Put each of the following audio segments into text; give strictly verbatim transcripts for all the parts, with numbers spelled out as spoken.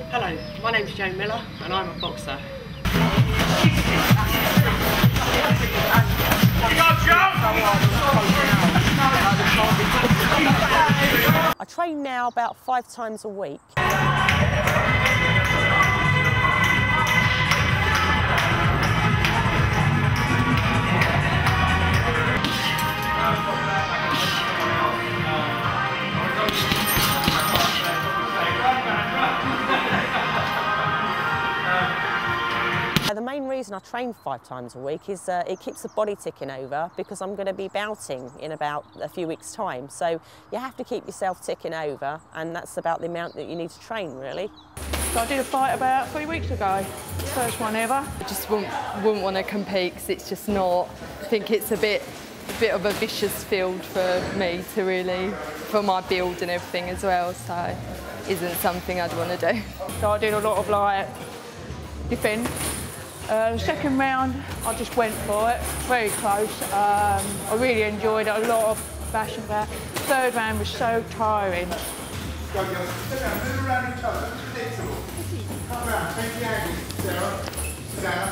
Hello, my name's Jane Miller and I'm a boxer. I train now about five times a week. The main reason I train five times a week is uh, it keeps the body ticking over, because I'm going to be bouting in about a few weeks' time. So you have to keep yourself ticking over, and that's about the amount that you need to train, really. So I did a fight about three weeks ago, first one ever. I just wouldn't, wouldn't want to compete because it's just not, I think it's a bit, a bit of a vicious field for me to really, for my build and everything as well, so it isn't something I'd want to do. So I did a lot of like, defend. Uh, the second round, I just went for it, very close. Um, I really enjoyed it, a lot of bash and back. Third round was so tiring. Go, go, sit down, move around each other, it's predictable. Come around, take the angle, Sarah. Sit down.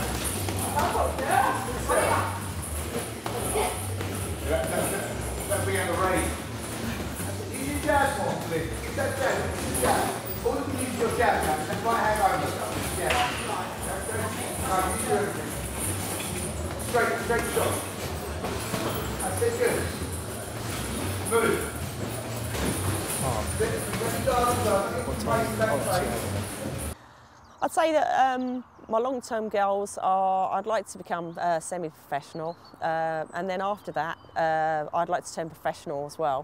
Sarah. That, that, that, that'll be on the raise. Use your jab more, please. Use that jab, use your jab. All you can use is your jab now, and right hand over. Yeah. No, you do everything. Straight, straight shot. That's it, good. Move. I'd say that um, my long-term goals are I'd like to become uh, semi-professional, uh, and then after that uh, I'd like to turn professional as well.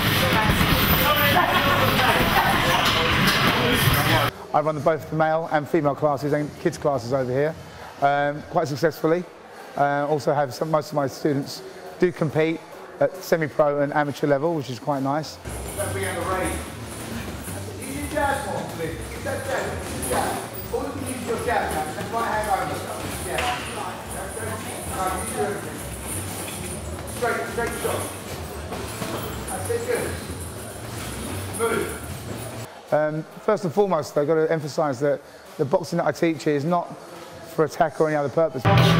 I run both the male and female classes and kids classes over here um, quite successfully. Uh, also have some, most of my students do compete at semi-pro and amateur level, which is quite nice. That'll be on the raise. Use your jab more, please. Use that jab, use your jab. All you can use is your jab now, and right hand over. Yeah. No, you do everything. Straight, straight shot. That's it, good. Move. Um, first and foremost, I've got to emphasise that the boxing that I teach is not for attack or any other purpose.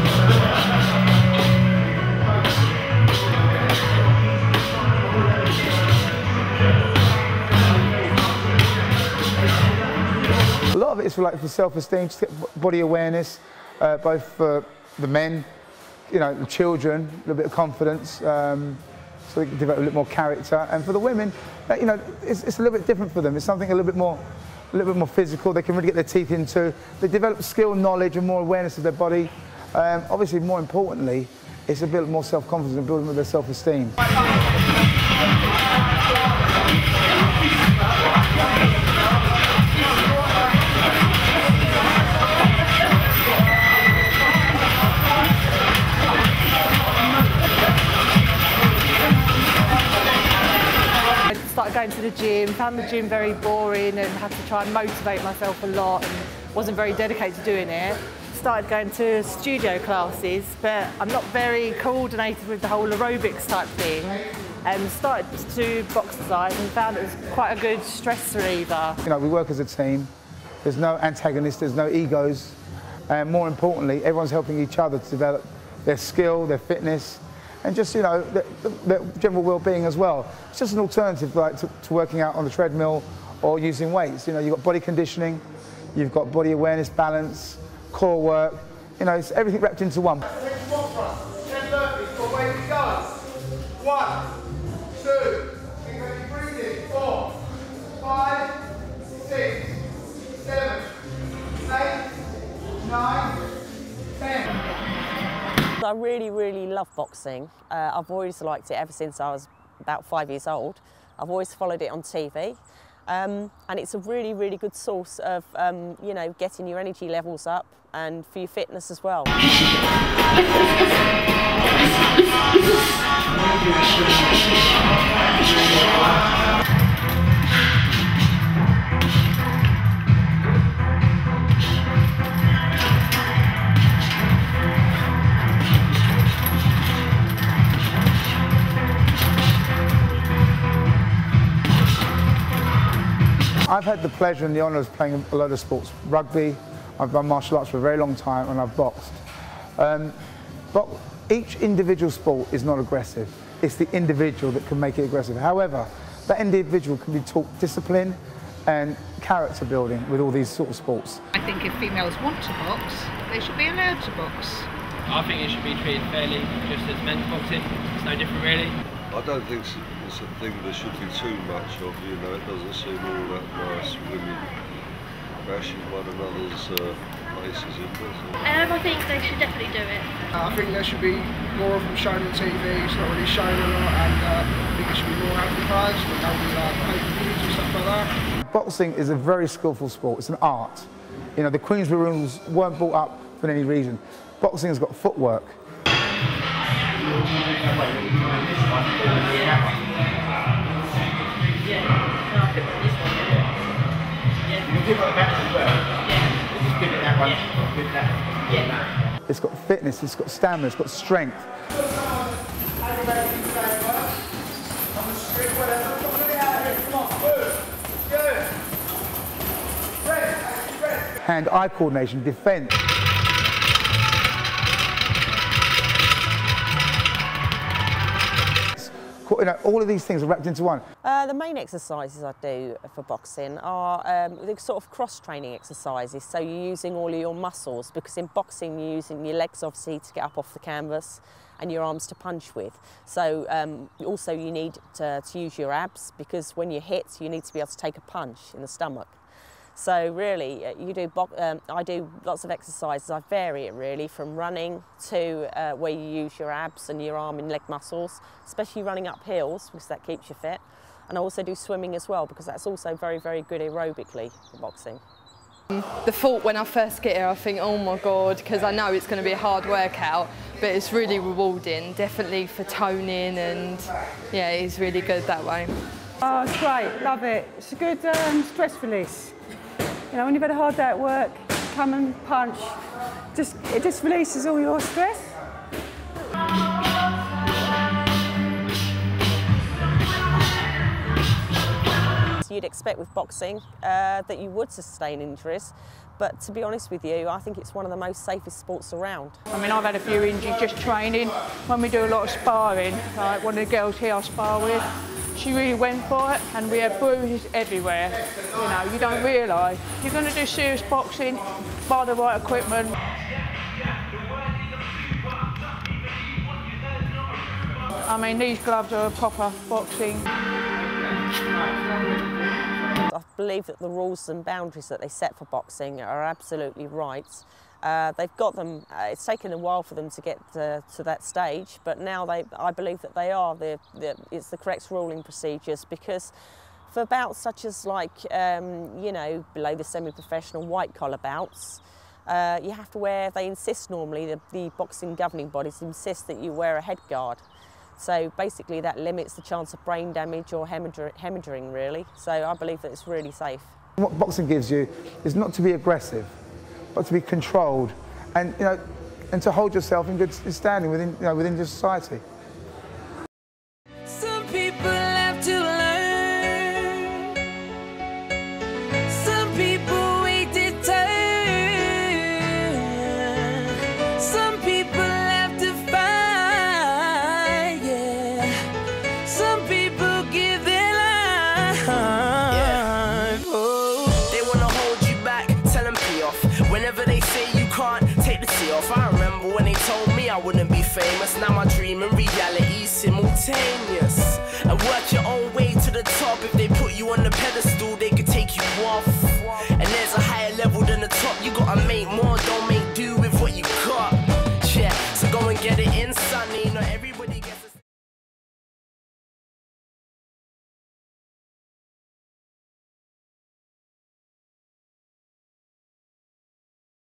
A lot of it is for, like, for self-esteem, body awareness, uh, both for the men, you know, the children, a little bit of confidence, um, so they can develop a little more character. And for the women, uh, you know, it's, it's a little bit different for them. It's something a little bit more, a little bit more physical. They can really get their teeth into. They develop skill, knowledge, and more awareness of their body. Um, obviously, more importantly, it's a bit more self-confidence and building with their self-esteem. Started going to the gym, found the gym very boring and had to try and motivate myself a lot and wasn't very dedicated to doing it. Started going to studio classes, but I'm not very coordinated with the whole aerobics type thing. And started to do boxercise and found it was quite a good stress reliever. You know, we work as a team. There's no antagonists, there's no egos. And more importantly, everyone's helping each other to develop their skill, their fitness, and just, you know, the, the, the general well-being as well. It's just an alternative, like, to, to working out on the treadmill or using weights. You know, you've got body conditioning, you've got body awareness, balance, core work. You know, it's everything wrapped into one. One, two, breathing, four, five, six, seven, eight, nine, ten. I really, really love boxing. Uh, I've always liked it ever since I was about five years old. I've always followed it on T V. Um, and it's a really, really good source of, um, you know, getting your energy levels up and for your fitness as well. I've had the pleasure and the honour of playing a lot of sports. Rugby, I've done martial arts for a very long time, and I've boxed. Um, but each individual sport is not aggressive. It's the individual that can make it aggressive. However, that individual can be taught discipline and character building with all these sort of sports. I think if females want to box, they should be allowed to box. I think it should be treated fairly, just as men's boxing. It's no different really. I don't think it's a thing there should be too much of, you know, it doesn't seem all that nice, women bashing one another's uh, faces in, does it? Um, I think they should definitely do it. I think there should be more of them shown on T V, it's not really shown a lot, and uh, I think it should be more advertised, and maybe like pay-per-views and stuff like that. Boxing is a very skillful sport, it's an art. You know, the Queensberry rules weren't brought up for any reason. Boxing has got footwork. It's got fitness, it's got stamina, it's got strength. Hand-eye coordination, defence. You know, all of these things are wrapped into one. Uh, the main exercises I do for boxing are um, the sort of cross-training exercises. So you're using all of your muscles, because in boxing you're using your legs obviously to get up off the canvas and your arms to punch with. So um, also you need to, to use your abs, because when you hit you need to be able to take a punch in the stomach. So really, you do. Um, I do lots of exercises. I vary it really from running to uh, where you use your abs and your arm and leg muscles, especially running up hills, because that keeps you fit. And I also do swimming as well, because that's also very, very good aerobically for boxing. The thought when I first get here, I think, oh my God, because I know it's going to be a hard workout, but it's really rewarding, definitely for toning, and yeah, it's really good that way. Oh, it's great, love it. It's a good um, stress release. You know, when you've had a hard day at work, come and punch. Just, it just releases all your stress. You'd expect with boxing uh, that you would sustain injuries, but to be honest with you, I think it's one of the most safest sports around. I mean, I've had a few injuries just training. When we do a lot of sparring, like one of the girls here I spar with, she really went for it, and we had bruises everywhere. You know, you don't realise. If you're going to do serious boxing, buy the right equipment. I mean, these gloves are proper boxing. I believe that the rules and boundaries that they set for boxing are absolutely right. Uh, they've got them, uh, it's taken a while for them to get to, to that stage, but now they, I believe that they are, the, the, it's the correct ruling procedures, because for bouts such as like, um, you know, below the semi-professional white collar bouts, uh, you have to wear, they insist normally, the, the boxing governing bodies insist that you wear a head guard. So basically that limits the chance of brain damage or hemorrhaging really, so I believe that it's really safe. What boxing gives you is not to be aggressive, but to be controlled, and you know, and to hold yourself in good standing within, you know, within your society. Some people have to learn. Some people wait their turn. Some people have to fight. Yeah. Some people give their life. Yeah. Oh. They wanna hold you back, tell them pee off. Whenever they say you can't take the tea off. I remember when they told me I wouldn't be famous. Now my dream and reality simultaneous. And work your own way to the top. If they put you on the pedestal, they could take you off. And there's a higher level than the top. You gotta make more, don't make do with what you got. Yeah, so go and get it in, sonny. Not everybody gets a